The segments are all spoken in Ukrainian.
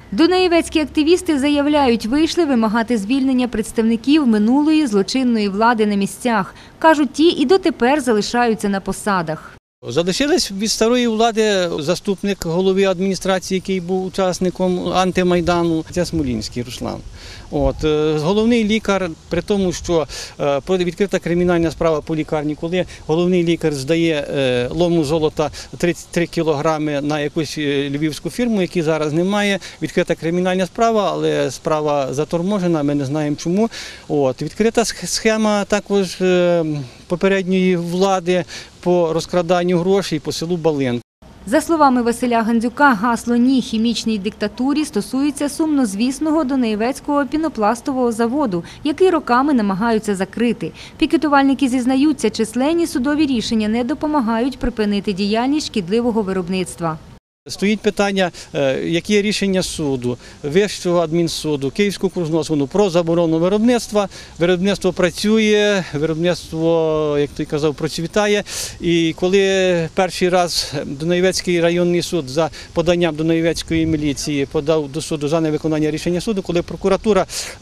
Дунаєвецькі активісти заявляють, вийшли вимагати звільнення представників минулої злочинної влади на місцях. Кажуть, ті і дотепер залишаються на посадах. Залишились від старої влади заступник голови адміністрації, який був учасником антимайдану, це Смолінський Руслан. Головний лікар, при тому, що відкрита кримінальна справа по лікарні, коли головний лікар здає лому золота 33 кілограми на якусь львівську фірму, якій зараз немає, відкрита кримінальна справа, але справа заторможена, ми не знаємо чому. Відкрита схема також попередньої влади по розкраданню грошей по селу Балин. За словами Василя Гандзюка, гасло «Ні хімічній диктатурі» стосується сумнозвісного Дунаєвецького пінопластового заводу, який роками намагаються закрити. Пікетувальники зізнаються, численні судові рішення не допомагають припинити діяльність шкідливого виробництва. Стоїть питання, які є рішення суду, Вищого адмінсуду, Київського окружного суду про заборону виробництва. Виробництво працює, виробництво, як той казав, процвітає. І коли перший раз Дунаєвецький районний суд за поданням Дунаєвецької міліції подав до суду за невиконання рішення суду, коли прокуратура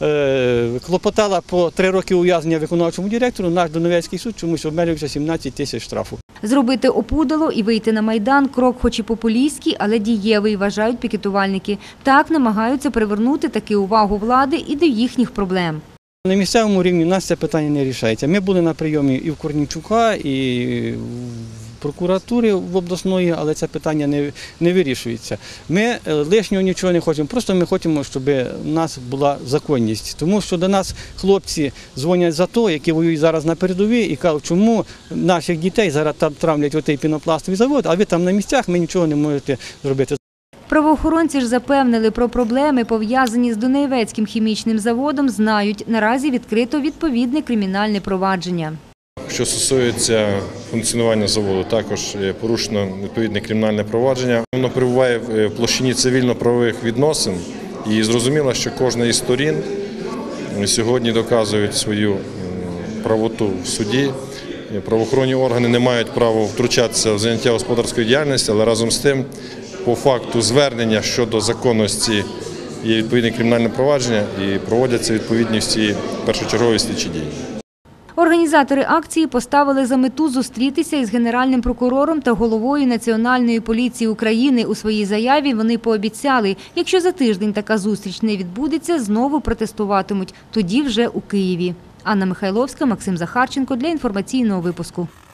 клопотала по 3 роки ув'язнення виконавчому директору, наш Дунаєвецький суд чомусь обмежився 17 тисяч штрафу. Зробити опудало і вийти на Майдан – крок хоч і популістський, але дієвий, вважають пікетувальники. Так намагаються привернути таки увагу влади і до їхніх проблем. На місцевому рівні у нас це питання не рішається. Ми були на прийомі і в Корнійчука, і в прокуратури в обласної, але це питання не вирішується. Ми лишнього нічого не хочемо, просто ми хочемо, щоб у нас була законність. Тому що до нас хлопці дзвонять за то, які воюють зараз на передовій, і кажуть, чому наших дітей зараз там травлять отей пінопластовий завод, а ви там на місцях, ми нічого не можете зробити. Правоохоронці ж запевнили, про проблеми, пов'язані з Дунаєвецьким хімічним заводом, знають. Наразі відкрито відповідне кримінальне провадження. Що стосується функціонування заводу, також порушено відповідне кримінальне провадження. Воно перебуває в площині цивільно-правових відносин і зрозуміло, що кожна із сторін сьогодні доказують свою правоту в суді. Правоохоронні органи не мають права втручатися в заняття господарської діяльності, але разом з тим, по факту звернення щодо законності є відповідне кримінальне провадження і проводяться відповідні всі першочергові слідчі дії. Організатори акції поставили за мету зустрітися із Генеральним прокурором та головою Національної поліції України. У своїй заяві вони пообіцяли, якщо за тиждень така зустріч не відбудеться, знову протестуватимуть, тоді вже у Києві. Анна Михайловська, Максим Захарченко для інформаційного випуску.